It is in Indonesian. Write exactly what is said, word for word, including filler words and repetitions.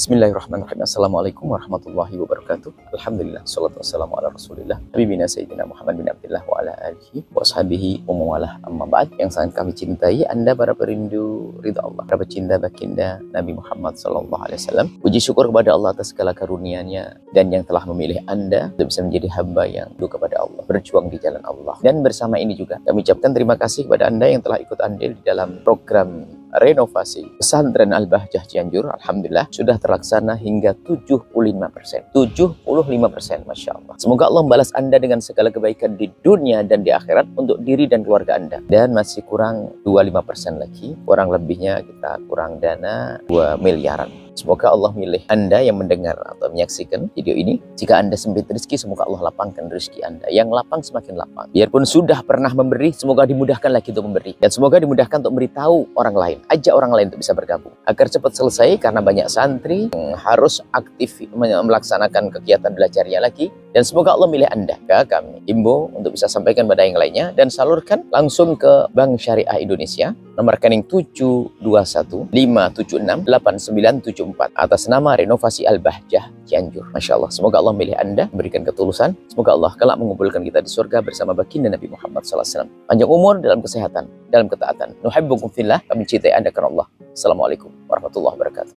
Bismillahirrahmanirrahim. Assalamualaikum warahmatullahi wabarakatuh. Alhamdulillah, salatu wassalamu ala rasulillah Habibina Sayyidina Muhammad bin Abdullah wa ala alihi wa ashabihi wa mawalah, amma ba'd. Yang sangat kami cintai Anda para perindu ridha Allah, para pecinta baginda Nabi Muhammad sallallahu alaihi wasallam. Puji syukur kepada Allah atas segala karunia-Nya dan yang telah memilih Anda untuk bisa menjadi hamba yang rindu kepada Allah, berjuang di jalan Allah. Dan bersama ini juga kami ucapkan terima kasih kepada Anda yang telah ikut andil di dalam program renovasi pesantren Al-Bahjah Cianjur. Alhamdulillah sudah terlaksana hingga tujuh puluh lima persen. tujuh puluh lima persen, Masya Allah. Semoga Allah membalas Anda dengan segala kebaikan di dunia dan di akhirat untuk diri dan keluarga Anda. Dan masih kurang dua puluh lima persen lagi, kurang lebihnya kita kurang dana dua miliaran. Semoga Allah milih Anda yang mendengar atau menyaksikan video ini. Jika Anda sempit rezeki, semoga Allah lapangkan rezeki Anda. Yang lapang semakin lapang. Biarpun sudah pernah memberi, semoga dimudahkan lagi untuk memberi. Dan semoga dimudahkan untuk memberitahu orang lain. Ajak orang lain untuk bisa bergabung. Agar cepat selesai, karena banyak santri yang harus aktif melaksanakan kegiatan belajarnya lagi. Dan semoga Allah milih Anda. Maka kami himbau untuk bisa sampaikan pada yang lainnya. Dan salurkan langsung ke Bank Syariah Indonesia. Nomor rekening tujuh dua satu lima tujuh enam delapan sembilan tujuh empat atas nama Renovasi Al-Bahjah Cianjur. Masya Allah, semoga Allah milih Anda, memberikan ketulusan. Semoga Allah kelak mengumpulkan kita di surga bersama baginda Nabi Muhammad sallallahu alaihi wasallam. Panjang umur dalam kesehatan, dalam ketaatan. Nuhibbukum fillah, kami cintai Anda karena Allah. Assalamualaikum warahmatullahi wabarakatuh.